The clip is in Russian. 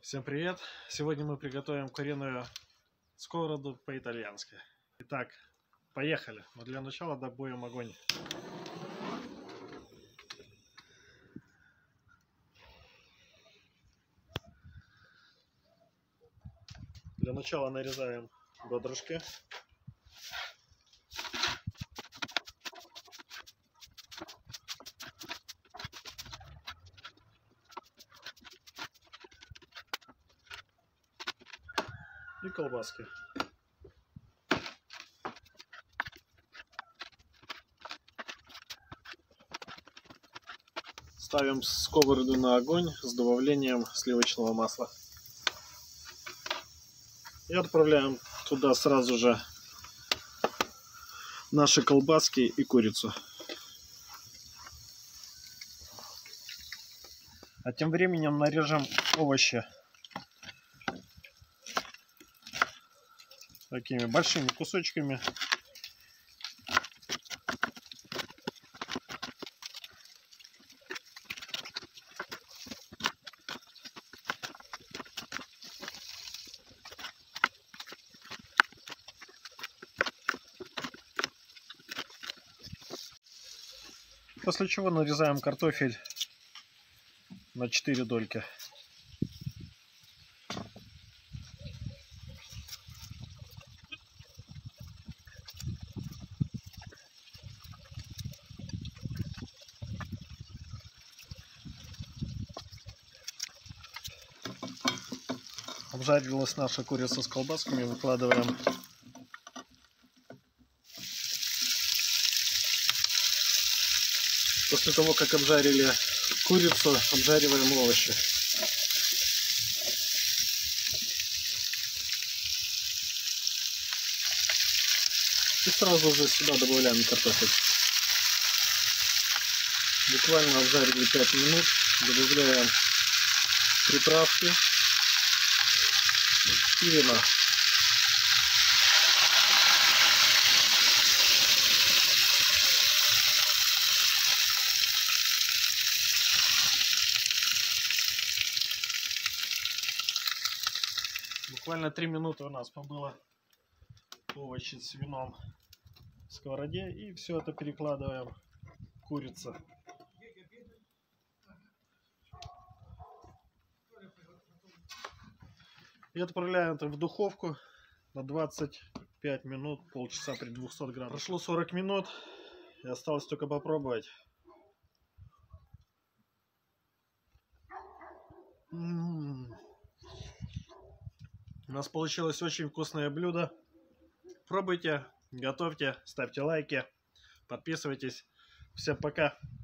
Всем привет! Сегодня мы приготовим куриную сковороду по-итальянски. Итак, поехали! Но для начала добавим огонь. Для начала нарезаем бедрышки. И колбаски. Ставим сковороду на огонь с добавлением сливочного масла. И отправляем туда сразу же наши колбаски и курицу. А тем временем нарежем овощи такими большими кусочками. После чего нарезаем картофель на 4 дольки. Обжарилась наша курица с колбасками, выкладываем. После того, как обжарили курицу, обжариваем овощи. И сразу же сюда добавляем картофель. Буквально обжарили 5 минут, добавляем приправки и вина. Буквально 3 минуты у нас побыло овощи с вином в сковороде, и все это перекладываем в курицу. И отправляем это в духовку на 25 минут, полчаса при 200 градусах. Прошло 40 минут, и осталось только попробовать. У нас получилось очень вкусное блюдо. Пробуйте, готовьте, ставьте лайки, подписывайтесь. Всем пока!